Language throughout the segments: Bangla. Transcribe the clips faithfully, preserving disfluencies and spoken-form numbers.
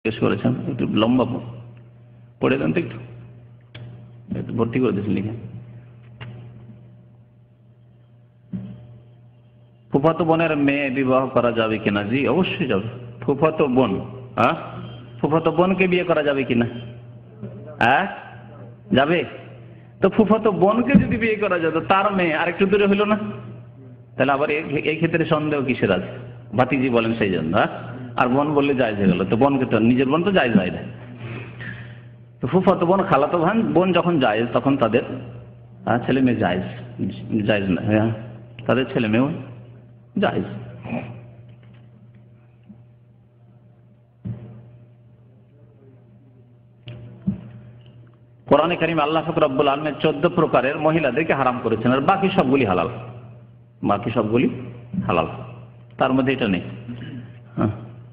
শেষ করেছেন, একটু লম্বা পড়ে দেন তো, একটু একটু ভর্তি করে দিয়েছেন লিখে। ফুফাতো বোনের মেয়ে বিবাহ করা যাবে কিনা? জি অবশ্যই যাবে। ফুফাতো বোন, হ্যাঁ ফুফাতো বোনকে বিয়ে করা যাবে কিনা? হ্যাঁ যাবে। তো ফুফাতো বোনকে যদি বিয়ে করা যেত, তার মেয়ে আরেকটু দূরে হইল না? তাহলে আবার এই ক্ষেত্রে সন্দেহ কিসের আছে? ভাতিজি বলেন সেই জন্য, হ্যাঁ আর বোন বললে জায়েজ হয়ে গেল। তো বোনকে তো নিজের বোন তো জায়েজ হয় না। তো ফুফাতো বোন খালাতো ভান বোন যখন জায়েজ, তখন তাদের ছেলে মেয়ে জায়েজ জায়েজ না, হ্যাঁ তাদের ছেলে মেয়েও জায়েজ। কোরআনে কারীমে আল্লাহ পাক রব্বুল আলামিন চোদ্দ প্রকারের মহিলাদেরকে হারাম করেছেন, আর বাকি সবগুলি হালাল। বাকি সবগুলি হালাল, তার মধ্যে এটা নেই। হ্যাঁ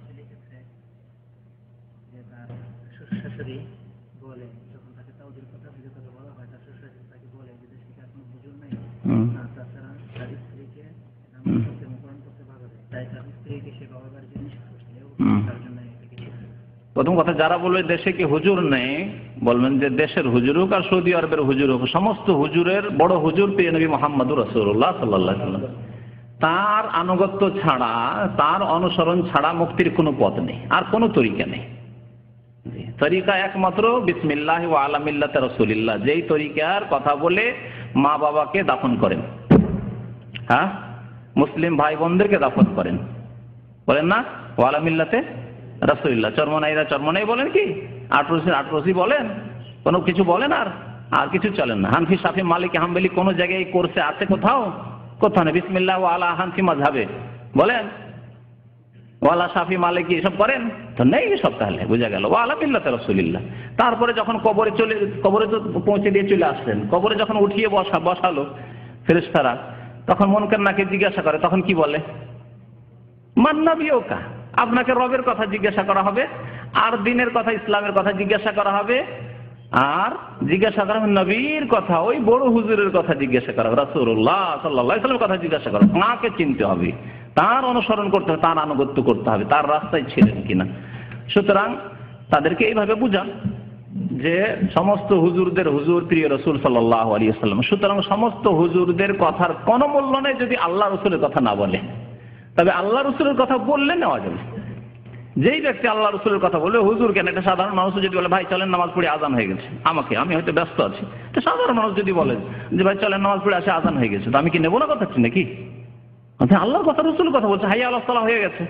প্রথম কথা, যারা বলবে দেশে কি হুজুর নেই, বলবেন যে দেশের হুজুর হোক আর সৌদি আরবের হুজুর হোক, সমস্ত হুজুরের বড় হুজুর প্রিয় নবী মুহাম্মদুর রাসূলুল্লাহ সাল্লাল্লাহু আলাইহি ওয়াসাল্লাম। তার আনুগত্য ছাড়া, তার অনুসরণ ছাড়া মুক্তির কোনো পথ নেই, আর কোনো তরিকা নেই। তরিকা একমাত্র বিসমিল্লাহ ওয়া আলা মিল্লাতি রাসূলিল্লাহ, যেই তরিকার কথা বলে মা বাবাকে দাফন করেন, হ্যাঁ মুসলিম ভাই বোনদেরকে দাফন করেন, বলেন না ওয়া আলা মিল্লাতে রাসূলিল্লাহ। চরমনাইরা চরমনাই বলেন, কি আটরসি আটরসি বলেন, কোনো কিছু বলেন, আর আর কিছু চলেন না। হানফি শাফি মালিকি হাম্বলি কোন জায়গায় কোর্সে আছে কোথাও? কোথাও না। বিসমিল্লাহ ওয়া আলা হানফি মাযহাবে বলেন, ওয়ালা শাফি মালিকি এসব করেন তো নেই সব। তাহলে বোঝা গেল ওয়া আলা মিল্লাতি রাসূলিল্লাহ। তারপরে যখন কবরে চলে, কবরে তো পৌঁছে দিয়ে চলে আসলেন, কবরে যখন উঠিয়ে বসা বসালো ফেরেশতারা, তখন মুনকার নাকির জিজ্ঞাসা করে, তখন কি বলে? মান নাবিয়ুকা, আপনাকে রবের কথা জিজ্ঞাসা করা হবে, আর দিনের কথা ইসলামের কথা জিজ্ঞাসা করা হবে, আর জিজ্ঞাসা করা হবে নবীর কথা, ওই বড় হুজুরের কথা জিজ্ঞাসা করা হবে, রাসূলুল্লাহ সাল্লাল্লাহু আলাইহি ওয়াসাল্লামের কথা জিজ্ঞাসা করা হবে। তাকে চিনতে হবে, তার অনুসরণ করতে হবে, তার আনুগত্য করতে হবে, তার রাস্তায় ছিলেন কিনা। সুতরাং তাদেরকে এইভাবে বুঝান যে সমস্ত হুজুরদের হুজুর প্রিয় রাসূল সাল্লাল্লাহু আলাইহি ওয়াসাল্লাম। সুতরাং সমস্ত হুজুরদের কথার কোনো মূল্য নেই যদি আল্লাহ রাসূলের কথা না বলে। তবে আল্লাহ রসুলের কথা বললে নেওয়া যাবে। যেই ব্যক্তি আল্লাহ রসুলের কথা বলবে, হুজুর কেন, এটা সাধারণ মানুষ যদি বলে ভাই চলেন নামাজ পড়ে আজান হয়ে গেছে, আমাকে আমি হয়তো ব্যস্ত আছি, তো সাধারণ মানুষ যদি বলে যে ভাই চলেন নামাজ পড়ে আসে আজান হয়ে গেছে, তো আমি কি নেবো না কথা নাকি? আল্লাহর কথা রসুলের কথা বলছে, হাইয়া আলাস সালাহ হয়ে গেছে,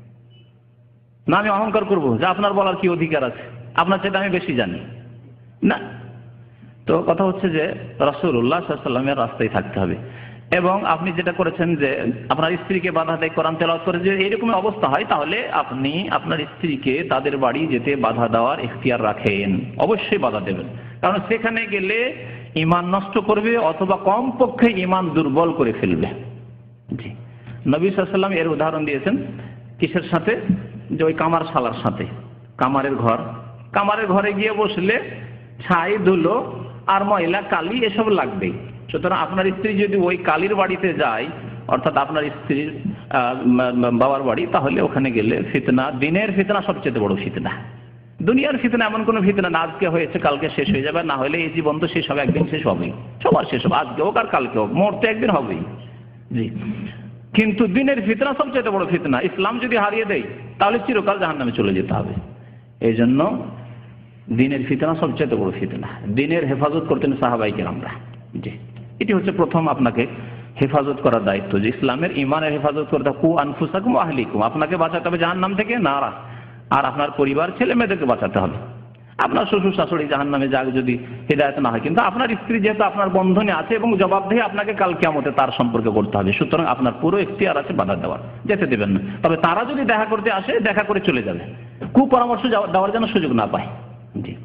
না আমি অহংকার করবো যে আপনার বলার কি অধিকার আছে, আপনার চাইতে আমি বেশি জানি না। তো কথা হচ্ছে যে রাসূলুল্লাহ সাল্লাল্লাহু আলাইহি ওয়াসাল্লামের রাস্তায় থাকতে হবে। এবং আপনি যেটা করেছেন যে আপনার স্ত্রীকে বাধা দেয় কোরআন তেলাওয়াত করে, যে এরকম অবস্থা হয়, তাহলে আপনি আপনার স্ত্রীকে তাদের বাড়ি যেতে বাধা দেওয়ার ইখতিয়ার রাখেন, অবশ্যই বাধা দেবেন। কারণ সেখানে গেলে ঈমান নষ্ট করবে, অথবা কমপক্ষে ঈমান দুর্বল করে ফেলবে। জি, নবী সাল্লাল্লাহু আলাইহি ওয়াসাল্লাম এর উদাহরণ দিয়েছেন কিসের সাথে? যে ওই কামার শালার সাথে। কামারের ঘর, কামারের ঘরে গিয়ে বসলে ছাই ধুলো আর ময়লা কালি এসব লাগবেই। সুতরাং আপনার স্ত্রী যদি ওই কালির বাড়িতে যায়, অর্থাৎ আপনার স্ত্রীর বাবার বাড়ি, তাহলে ওখানে গেলে ফিতনা, দিনের ফিতনা সবচেয়ে বড় ফিতনা। দুনিয়ার ফিতনা এমন কোনো ফিতনা না আজকে হয়েছে কালকে শেষ হয়ে যাবে, না হলে এই জীবন তো শেষ হবে, একদিন শেষ হবেই, সবার শেষ হবে, আজকে হোক আর কালকে হোক, মরতে একদিন হবেই। জি, কিন্তু দিনের ফিতনা সবচেয়ে বড় ফিতনা। ইসলাম যদি হারিয়ে দেয় তাহলে চিরকাল জাহান্নামে চলে যেতে হবে। এই জন্য দিনের ফিতনা সবচেয়ে বড় ফিতনা। দিনের হেফাজত করতেন সাহাবায়ে কেরামরা। জি, এটি হচ্ছে প্রথম আপনাকে হেফাজত করার দায়িত্ব, যে ইসলামের ইমানের হেফাজত করতে কু আনফুসাকুম ওয়া আহলিকুম, আপনাকে বাঁচাতে হবে জাহান্নাম থেকে, না আর আপনার পরিবার ছেলে মেয়েদেরকে বাঁচাতে হবে। আপনার শ্বশুর শাশুড়ি জাহান্নামে যাক যদি হিদায়াত না হয়, কিন্তু আপনার স্ত্রী যেহেতু আপনার বন্ধনে আছে এবং জবাবদেহি আপনাকে কাল কিয়ামতে তার সম্পর্কে করতে হবে, সুতরাং আপনার পুরো ইখতিয়ার আছে বাধা দেওয়ার, যেতে দেবেন না। তবে তারা যদি দেখা করতে আসে, দেখা করে চলে যাবে, কুপরামর্শ দেওয়ার যেন সুযোগ না পায়। জি,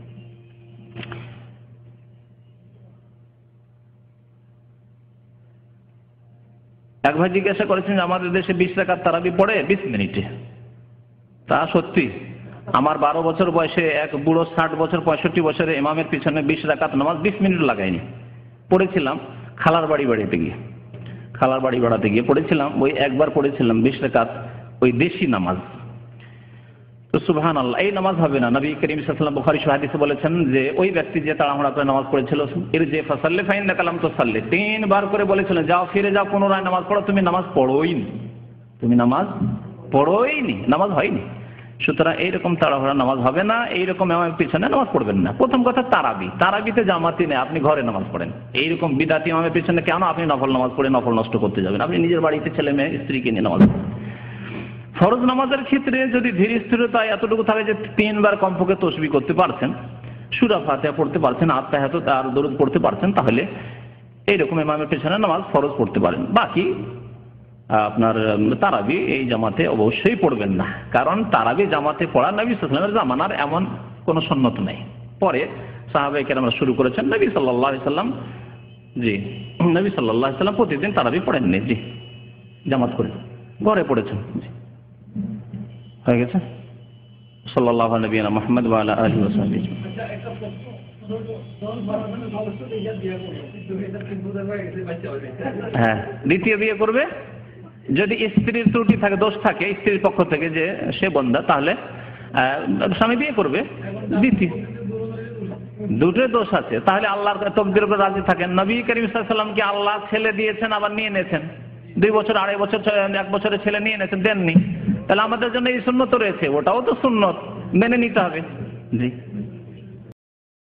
এক ভাই জিজ্ঞাসা করেছেন যে আমাদের দেশে বিশ রাকাত তারাবি পড়ে বিশ মিনিটে। তা সত্যি, আমার বারো বছর বয়সে এক বুড়ো ষাট বছর পঁয়ষট্টি বছরে ইমামের পিছনে বিশ রাকাত নামাজ বিশ মিনিট লাগায়নি। পড়েছিলাম খালার বাড়ি বেড়াতে গিয়ে, খালার বাড়ি বেড়াতে গিয়ে পড়েছিলাম, ওই একবার পড়েছিলাম বিশ রাকাত ওই দেশি নামাজ। তো সুবহানাল্লাহ, এই নামাজ হবে না। নবী করিম সাল্লাল্লাহু আলাইহি ওয়াসাল্লাম বুখারী শরীফ হাদিসে বলেছেন যে ওই ব্যক্তি যে তাড়াহুড়া করে নামাজ পড়েছিল, এর যে ফাসাল্লি ফাইন্নাকা লাম তুসাল্লি, তিনবার করে বলেছিলেন যাও ফিরে যাও, পুনরায় নামাজ পড়ো, তুমি নামাজ পড়োই নি, তুমি নামাজ পড়োই নি, নামাজ হয়নি। সুতরাং এইরকম তাড়াহুড়া নামাজ হবে না, এইরকম এমামের পিছনে নামাজ পড়বেন না। প্রথম কথা তারাবি, তারাবিতে জামাতি নেই, আপনি ঘরে নামাজ পড়েন। এইরকম বিদাতি ইমামের পিছনে কেন আপনি নফল নামাজ পড়ে নফল নষ্ট করতে যাবেন? আপনি নিজের বাড়িতে ছেলে মেয়ে স্ত্রীকে নিয়ে নামাজ পড়েন। ফরজ নামাজের ক্ষেত্রে যদি ধীর স্থিরতা এতটুকু থাকে যে তিনবার কমপক্ষে তসবিহ করতে পারছেন, সূরা ফাতিহা পড়তে পারছেন, আত্তাহিয়াত আর দরুদ পড়তে পারছেন, তাহলে এইরকম ইমামের পেছনে নামাজ ফরজ পড়তে পারেন। বাকি আপনার তারাবি এই জামাতে অবশ্যই পড়বেন না, কারণ তারাবি জামাতে পড়া নবী সাল্লাল্লাহু আলাইহি ওয়াসাল্লামের জামানার এমন কোনো সুন্নত নেই। পরে সাহাবায়ে কেরামরা শুরু করেছেন, নবী সাল্লাল্লাহু আলাইহি ওয়াসাল্লাম জি নবী সাল্লাল্লাহু আলাইহি ওয়াসাল্লাম প্রতিদিন তারাবি পড়েননি, জি জামাত করে ঘরে পড়েছেন। জি হয়ে গেছে। সাল্লাল্লাহু আলা নবিয়িনা মুহাম্মদ ওয়া আলা আলিহি ওয়া সাহবিহি। হ্যাঁ, দ্বিতীয় বিয়ে করবে যদি স্ত্রীর ত্রুটি থাকে, দোষ থাকে স্ত্রীর পক্ষ থেকে যে সে বন্দা, তাহলে স্বামী বিয়ে করবে। দ্বিতীয় দুটোই দোষ আছে, তাহলে আল্লাহর তকদির উপর রাজি থাকেন। নবী করিম সাল্লাল্লাহু আলাইহি ওয়াসাল্লামকে আল্লাহ ছেলে দিয়েছেন, আবার নিয়ে নিয়েছেন, দুই বছর আড়াই বছর এক বছরের ছেলে নিয়ে নিয়েছেন, দেননি। তাহলে আমাদের জন্য এই সুন্নত রয়েছে, ওটাও তো সুন্নত, মেনে নিতে হবে। জি।